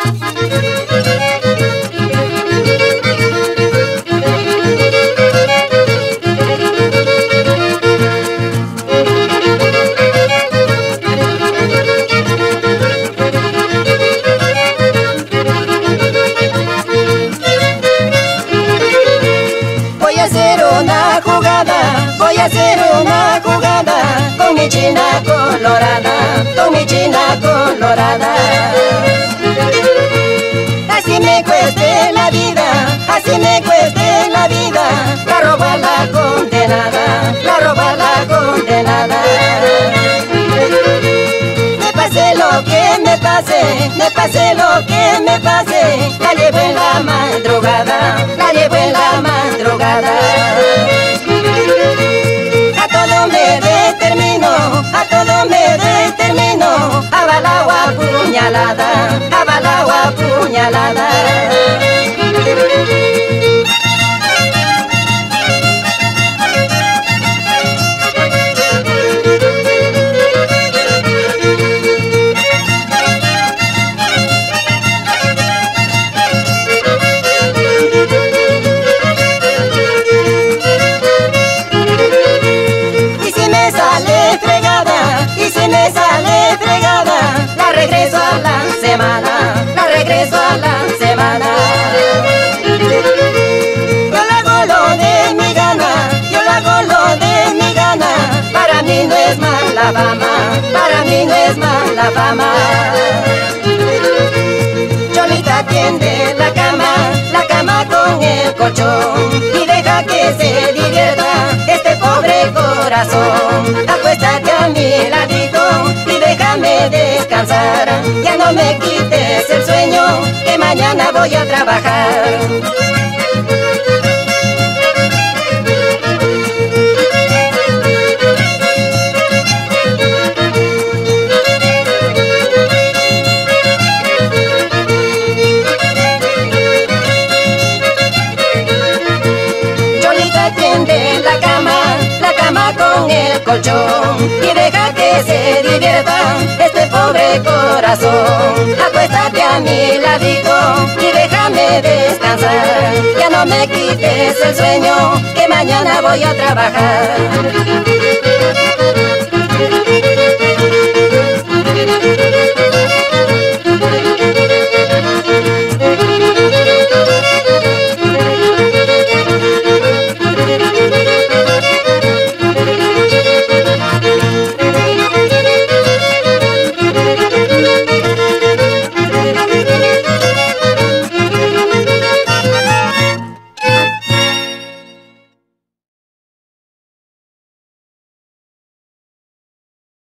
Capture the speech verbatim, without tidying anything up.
Voy a hacer una jugada, voy a hacer una jugada con mi china colorada, con mi china colorada. Así me cueste la vida, así me cueste la vida, la roba la condenada, la roba la condenada. Me pase lo que me pase, me pase lo que me pase, la llevo en la madrugada, la llevo en la madrugada. A todo me determino, a todo me determino, abalao a puñalada, abalao a puñalada. Y si me sale fregada, la regreso a la semana, la regreso a la semana. Yo la hago lo de mi gana, yo la hago lo de mi gana. Para mí no es mala fama, para mí no es mala fama. Cholita tiende la cama, la cama con el colchón, y deja que se divierta este pobre corazón. Acuéstate a mi ladito y déjame descansar, ya no me quites el sueño, que mañana voy a trabajar. Cholita tiende la cama, la cama con el colchón, y deja que se divierta este pobre corazón. Acuéstate a mi ladito y déjame descansar, ya no me quites el sueño, que mañana voy a trabajar.